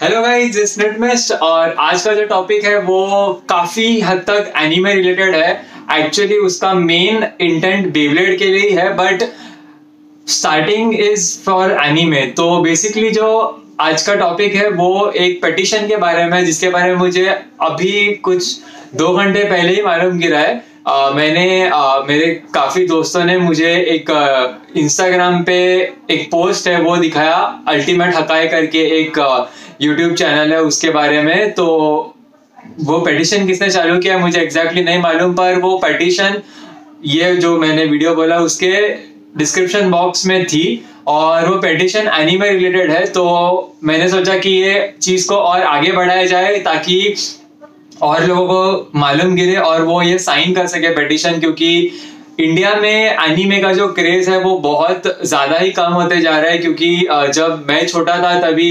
Hello guys, it's नेटमिस्ट। और आज का जो टॉपिक है वो काफी हद तक एनीमे रिलेटेड है। एक्चुअली उसका मेन इंटेंट बेब्लेड के लिए है, but starting is for anime. तो बेसिकली जो आज का टॉपिक है वो एक पिटीशन के बारे में, जिसके बारे में मुझे अभी कुछ 2 घंटे पहले ही मालूम गिरा है। मेरे काफी दोस्तों ने मुझे एक इंस्टाग्राम पे एक पोस्ट है वो दिखाया, अल्टीमेट हकाए करके एक यूट्यूब चैनल है उसके बारे में। तो वो पिटीशन किसने चालू किया मुझे एग्जैक्टली नहीं मालूम, पर वो पिटीशन ये जो मैंने वीडियो बोला उसके डिस्क्रिप्शन बॉक्स में थी और वो पिटीशन एनीमे रिलेटेड है। तो मैंने सोचा कि ये चीज को और आगे बढ़ाया जाए ताकि और लोगों को मालूम गिरे और वो ये साइन कर सके पिटीशन, क्योंकि इंडिया में एनीमे का जो क्रेज है वो बहुत ज्यादा ही कम होते जा रहा है। क्योंकि जब मैं छोटा था तभी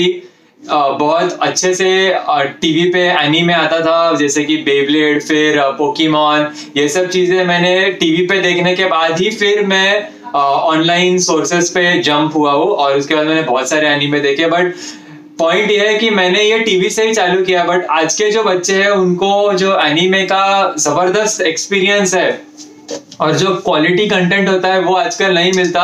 बहुत अच्छे से टीवी पे एनीमे आता था, जैसे कि बेब्लेड, फिर पोकेमॉन, ये सब चीजें मैंने टीवी पे देखने के बाद ही फिर मैं ऑनलाइन सोर्सेस पे जंप हुआ हूँ और उसके बाद मैंने बहुत सारे एनीमे देखे। बट पॉइंट ये है कि मैंने ये टीवी से ही चालू किया, बट आज के जो बच्चे हैं उनको जो एनीमे का जबरदस्त एक्सपीरियंस है और जो क्वालिटी कंटेंट होता है वो आजकल नहीं मिलता।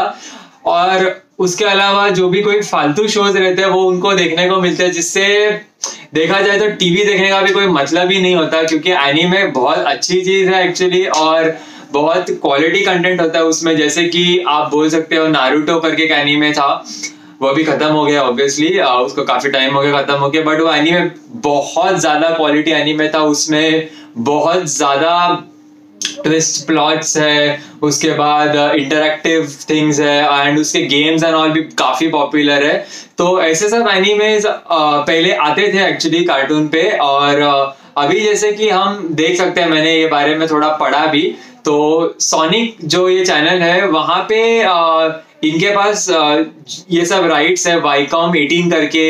और उसके अलावा जो भी कोई फालतू शोज रहते हैं वो उनको देखने को मिलते हैं, जिससे देखा जाए तो टीवी देखने का भी कोई मतलब ही नहीं होता। क्योंकि एनीमे बहुत अच्छी चीज है एक्चुअली और बहुत क्वालिटी कंटेंट होता है उसमें। जैसे कि आप बोल सकते हो नारुतो करके एक एनीमे था, वो भी खत्म हो गया ऑब्वियसली, उसको काफी टाइम हो गया खत्म हो गया, बट वो एनीमे बहुत ज्यादा क्वालिटी एनीमे था। उसमें बहुत ज्यादा ट्विस्ट प्लॉट्स है, उसके बाद इंटरैक्टिव थिंग्स है एंड उसके गेम्स एंड ऑल भी काफी पॉपुलर है। तो ऐसे सब एनीमेज पहले आते थे एक्चुअली कार्टून पे। और अभी जैसे कि हम देख सकते हैं, मैंने ये बारे में थोड़ा पढ़ा भी, तो सोनिक जो ये चैनल है वहां पे इनके पास ये सब राइट्स है। वाईकॉम 18 करके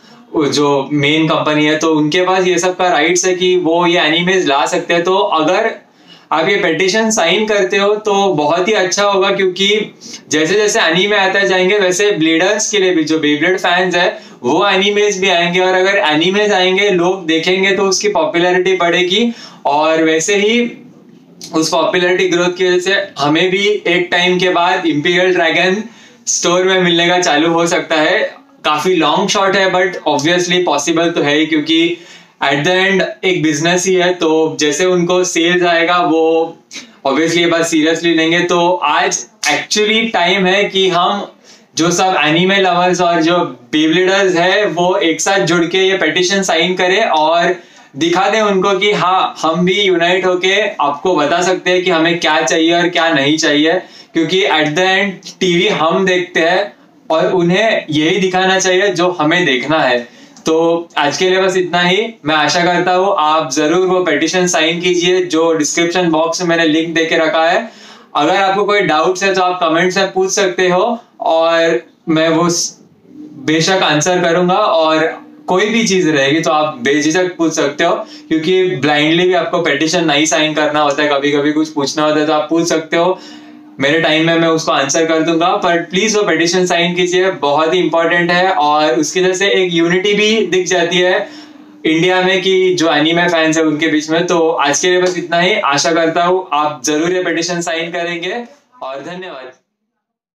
जो मेन कंपनी है, तो उनके पास ये सब का राइट्स है कि वो ये एनिमेज ला सकते हैं। तो अगर आप ये पिटीशन साइन करते हो तो बहुत ही अच्छा होगा, क्योंकि जैसे जैसे एनीमे आते जाएंगे वैसे ब्लेडर्स के लिए भी, जो बेब्लेड फैंस है, वो एनीमेज भी आएंगे। और अगर एनीमेज आएंगे, लोग देखेंगे, तो उसकी पॉपुलैरिटी बढ़ेगी और वैसे ही उस पॉपुलैरिटी ग्रोथ की वजह से हमें भी एक टाइम के बाद इंपीरियल ड्रैगन स्टोर में मिलने का चालू हो सकता है। काफी लॉन्ग शॉट है बट ऑब्वियसली पॉसिबल तो है ही, क्योंकि एट द एंड एक बिजनेस ही है। तो जैसे उनको सेल्स आएगा वो ऑब्वियसली ये बात सीरियसली लेंगे। तो आज एक्चुअली टाइम है कि हम जो सब एनीमे लवर्स और जो बेब्लेडर्स है वो एक साथ जुड़ के ये पिटीशन साइन करें और दिखा दें उनको कि हाँ, हम भी यूनाइट होके आपको बता सकते हैं कि हमें क्या चाहिए और क्या नहीं चाहिए। क्योंकि एट द एंड टीवी हम देखते हैं और उन्हें यही दिखाना चाहिए जो हमें देखना है। तो आज के लिए बस इतना ही। मैं आशा करता हूँ आप जरूर वो पिटीशन साइन कीजिए, जो डिस्क्रिप्शन बॉक्स में मैंने लिंक देके रखा है। अगर आपको कोई डाउट्स है तो आप कमेंट्स में पूछ सकते हो और मैं वो बेशक आंसर करूंगा। और कोई भी चीज रहेगी तो आप बेझिझक पूछ सकते हो, क्योंकि ब्लाइंडली भी आपको पिटीशन नहीं साइन करना होता है, कभी कभी कुछ पूछना होता है तो आप पूछ सकते हो। मेरे टाइम में मैं उसको आंसर कर दूंगा, पर प्लीज वो पिटीशन साइन कीजिए, बहुत ही इंपॉर्टेंट है। और उसकी वजह से एक यूनिटी भी दिख जाती है इंडिया में कि जो एनीमे फैंस है उनके बीच में। तो आज के लिए बस इतना ही। आशा करता हूँ आप जरूर ये पिटीशन साइन करेंगे और धन्यवाद।